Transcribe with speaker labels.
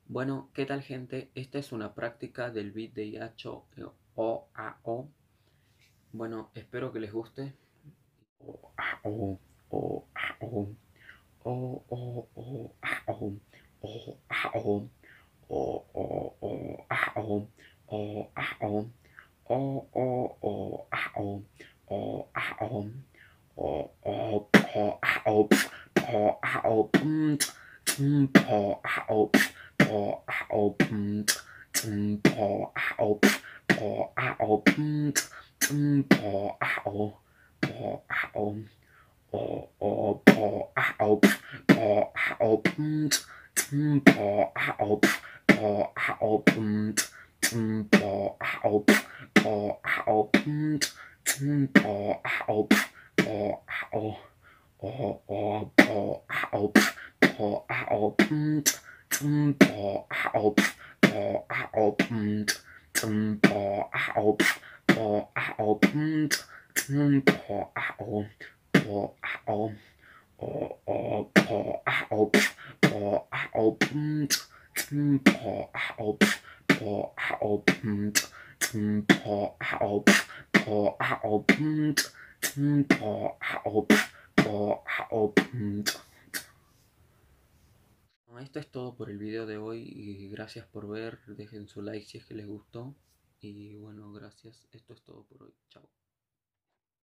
Speaker 1: Bueno, ¿qué tal gente? Esta es una práctica del beat de Yacho O A O. Bueno, espero que les guste. O A O O A O O O O A O O A O O O O A O O A O O O O A O O A O O O O A O O A O O A O po a o po a o po a o po a o po a o o po a o po a o po a o po a o po a o po a o po a o po a o o o po a o po a o po a o po a o po a o po a o po a o po a o o o po a o po a o po a o po a o po a o po a o po a o po a o. Esto es todo por el video de hoy y gracias por ver, dejen su like si es que les gustó y bueno, gracias, esto es todo por hoy, chao.